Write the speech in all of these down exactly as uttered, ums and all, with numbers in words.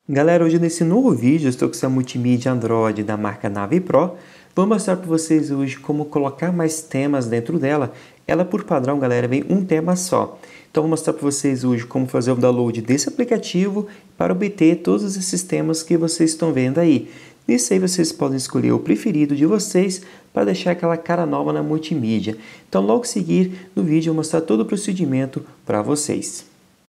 Galera, hoje nesse novo vídeo eu estou com essa multimídia Android da marca Nave Pro. Vou mostrar para vocês hoje como colocar mais temas dentro dela. Ela por padrão, galera, vem um tema só. Então vou mostrar para vocês hoje como fazer o download desse aplicativo para obter todos esses temas que vocês estão vendo aí. Nisso aí vocês podem escolher o preferido de vocês para deixar aquela cara nova na multimídia. Então logo a seguir no vídeo eu vou mostrar todo o procedimento para vocês.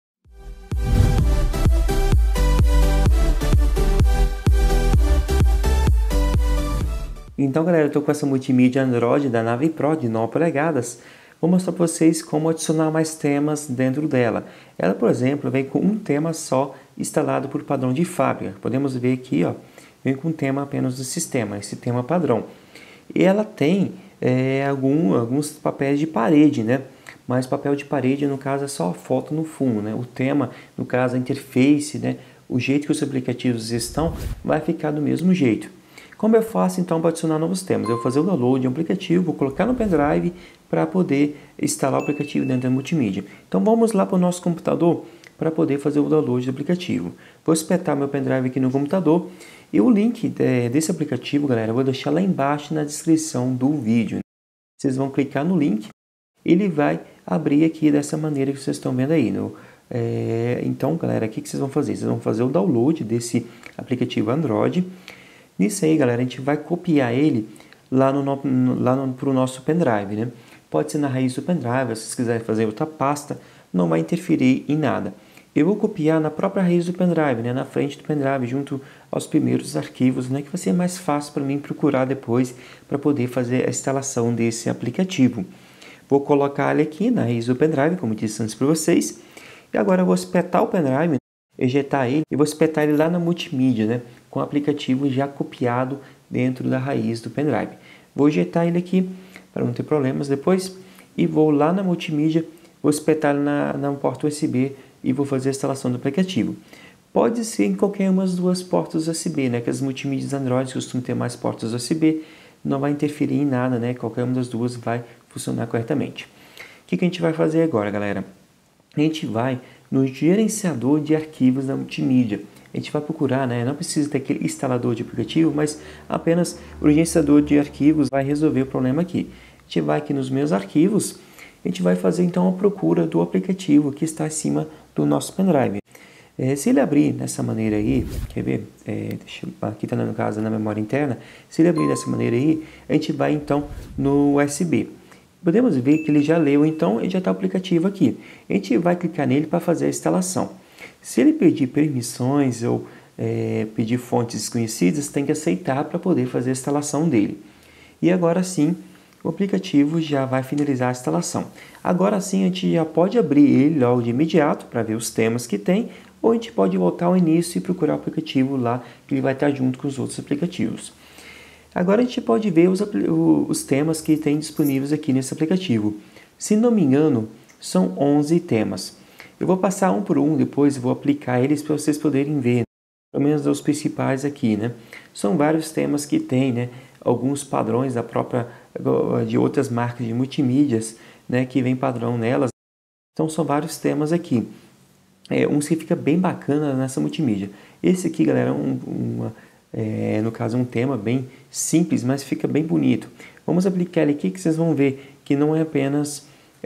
Então, galera, eu estou com essa multimídia Android da Nave Pro de nove polegadas. Vou mostrar para vocês como adicionar mais temas dentro dela. Ela, por exemplo, vem com um tema só instalado por padrão de fábrica. Podemos ver aqui, ó, vem com um tema apenas do sistema, esse tema padrão. E ela tem é, algum, alguns papéis de parede, né? Mas papel de parede, no caso, é só a foto no fundo, né? O tema, no caso, a interface, né? O jeito que os aplicativos estão, vai ficar do mesmo jeito. Como eu faço então para adicionar novos temas? Eu vou fazer o download de um aplicativo, vou colocar no pendrive para poder instalar o aplicativo dentro da multimídia. Então vamos lá para o nosso computador para poder fazer o download do aplicativo. Vou espetar meu pendrive aqui no computador e o link desse aplicativo, galera, eu vou deixar lá embaixo na descrição do vídeo. Vocês vão clicar no link, ele vai abrir aqui dessa maneira que vocês estão vendo aí. No, é, então, galera, o que, que vocês vão fazer? Vocês vão fazer o download desse aplicativo Android. Nisso aí, galera, a gente vai copiar ele lá no, no, lá no, pro nosso pendrive, né? Pode ser na raiz do pendrive, se vocês quiserem fazer outra pasta, não vai interferir em nada. Eu vou copiar na própria raiz do pendrive, né? Na frente do pendrive, junto aos primeiros arquivos, né? Que vai ser mais fácil para mim procurar depois para poder fazer a instalação desse aplicativo. Vou colocar ele aqui na raiz do pendrive, como disse antes para vocês. E agora eu vou espetar o pendrive, ejetar ele e vou espetar ele lá na multimídia, né? Com o aplicativo já copiado dentro da raiz do pendrive. Vou ejetar ele aqui para não ter problemas depois e vou lá na multimídia, vou espetar ele na, na porta U S B e vou fazer a instalação do aplicativo. Pode ser em qualquer uma das duas portas U S B, né? Que as multimídias Android costumam ter mais portas U S B, não vai interferir em nada, né? Qualquer uma das duas vai funcionar corretamente. O que, que a gente vai fazer agora, galera? A gente vai no gerenciador de arquivos da multimídia. A gente vai procurar, né? Não precisa ter aquele instalador de aplicativo, mas apenas o gerenciador de arquivos vai resolver o problema aqui. A gente vai aqui nos meus arquivos, a gente vai fazer então a procura do aplicativo que está acima do nosso pendrive. É, se ele abrir dessa maneira aí, quer ver? É, deixa eu, aqui está no caso na memória interna. Se ele abrir dessa maneira aí, a gente vai então no U S B. Podemos ver que ele já leu, então ele já está o aplicativo aqui. A gente vai clicar nele para fazer a instalação. Se ele pedir permissões ou é, pedir fontes desconhecidas, tem que aceitar para poder fazer a instalação dele. E agora sim, o aplicativo já vai finalizar a instalação. Agora sim, a gente já pode abrir ele logo de imediato para ver os temas que tem, ou a gente pode voltar ao início e procurar o aplicativo lá, que ele vai estar junto com os outros aplicativos. Agora a gente pode ver os, os temas que tem disponíveis aqui nesse aplicativo. Se não me engano, são onze temas. Eu vou passar um por um, depois vou aplicar eles para vocês poderem ver, pelo menos os principais aqui, né? São vários temas que tem, né? Alguns padrões da própria, de outras marcas de multimídias, né? Que vem padrão nelas. Então são vários temas aqui. É, um que fica bem bacana nessa multimídia. Esse aqui, galera, é um, uma, é, no caso um tema bem simples, mas fica bem bonito. Vamos aplicar ele aqui que vocês vão ver que não é apenas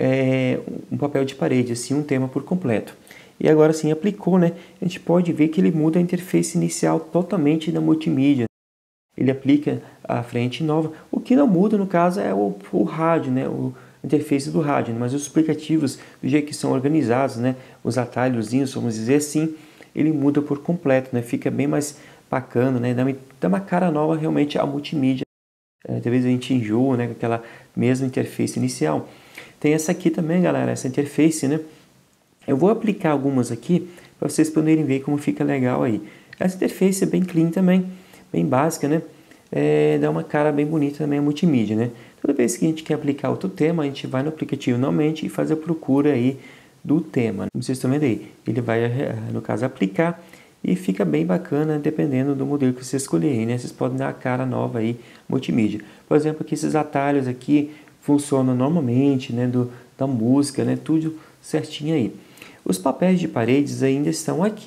É, um papel de parede, assim, um tema por completo. E agora sim, aplicou, né? A gente pode ver que ele muda a interface inicial totalmente da multimídia. Ele aplica a frente nova. O que não muda, no caso, é o, o rádio, né? O, a interface do rádio, né? Mas os aplicativos, do jeito que são organizados, né? Os atalhozinhos, vamos dizer assim, ele muda por completo, né? Fica bem mais bacana, né? Dá uma, dá uma cara nova realmente à multimídia. É, talvez a gente enjoa, né? Com aquela mesma interface inicial. Tem essa aqui também, galera, essa interface, né? Eu vou aplicar algumas aqui para vocês poderem ver como fica legal aí. Essa interface é bem clean também, bem básica, né? É, dá uma cara bem bonita também a multimídia, né? Toda vez que a gente quer aplicar outro tema, a gente vai no aplicativo normalmente e faz a procura aí do tema. Como vocês estão vendo aí, ele vai, no caso, aplicar e fica bem bacana dependendo do modelo que você escolher aí, né? Vocês podem dar a cara nova aí multimídia. Por exemplo, aqui esses atalhos aqui funciona normalmente, né, do, da música, né, tudo certinho aí. Os papéis de paredes ainda estão aqui,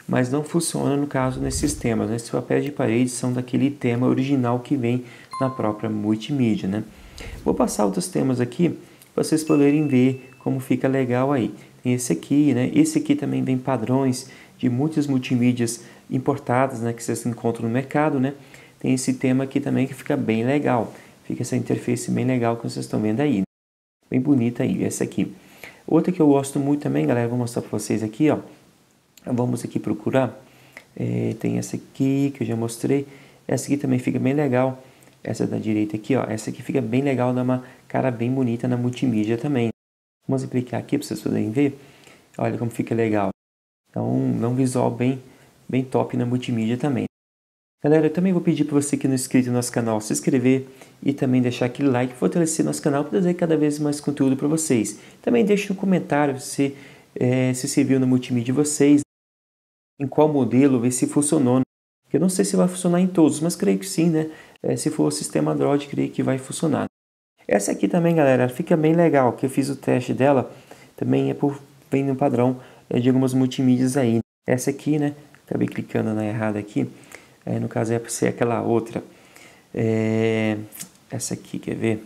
mas não funciona no caso nesses temas, né? Esses papéis de parede são daquele tema original que vem na própria multimídia, né? Vou passar outros temas aqui para vocês poderem ver como fica legal aí. Tem esse aqui, né? Esse aqui também vem padrões de muitas multimídias importadas, né? Que vocês encontram no mercado, né? Tem esse tema aqui também que fica bem legal. Fica essa interface bem legal que vocês estão vendo aí. Bem bonita aí, essa aqui. Outra que eu gosto muito também, galera, vou mostrar para vocês aqui, ó. Vamos aqui procurar. É, tem essa aqui que eu já mostrei. Essa aqui também fica bem legal. Essa da direita aqui, ó. Essa aqui fica bem legal, dá uma cara bem bonita na multimídia também. Vamos aplicar aqui para vocês poderem ver. Olha como fica legal. Então, dá um visual bem, bem top na multimídia também. Galera, eu também vou pedir para você que não é inscrito no nosso canal se inscrever e também deixar aquele like, fortalecer nosso canal para trazer cada vez mais conteúdo para vocês. Também deixe no comentário se, é, se serviu na multimídia de vocês, em qual modelo, ver se funcionou. Eu não sei se vai funcionar em todos, mas creio que sim, né? É, se for o sistema Android, creio que vai funcionar. Essa aqui também, galera, fica bem legal, que eu fiz o teste dela, também é por, vem no padrão é, de algumas multimídias aí. Essa aqui, né? Acabei clicando na errada aqui. É, no caso é para ser aquela outra. É, essa aqui, quer ver?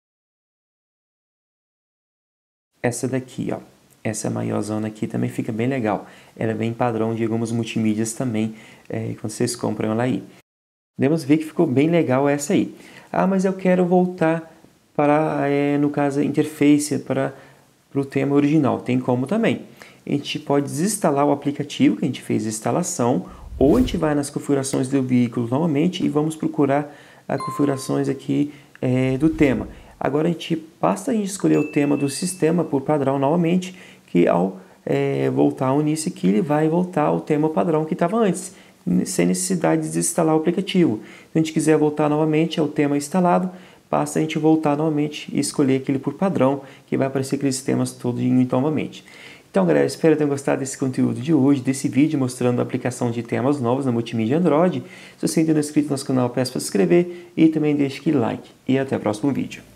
Essa daqui, ó. Essa maiorzona aqui também fica bem legal. Ela é bem padrão de algumas multimídias também, é, quando vocês compram ela aí. Podemos ver que ficou bem legal essa aí. Ah, mas eu quero voltar para, é, no caso, a interface para, para o tema original. Tem como também. A gente pode desinstalar o aplicativo que a gente fez a instalação, ou a gente vai nas configurações do veículo novamente e vamos procurar as configurações aqui é, do tema. Agora a gente basta a gente escolher o tema do sistema por padrão novamente, que ao é, voltar ao início aqui ele vai voltar ao tema padrão que estava antes, sem necessidade de desinstalar o aplicativo. Se a gente quiser voltar novamente ao tema instalado, basta a gente voltar novamente e escolher aquele por padrão, que vai aparecer aqueles temas todos novamente. Então, galera, espero ter gostado desse conteúdo de hoje, desse vídeo mostrando a aplicação de temas novos na multimídia Android. Se você ainda não é inscrito no nosso canal, peço para se inscrever e também deixe aquele like. E até o próximo vídeo.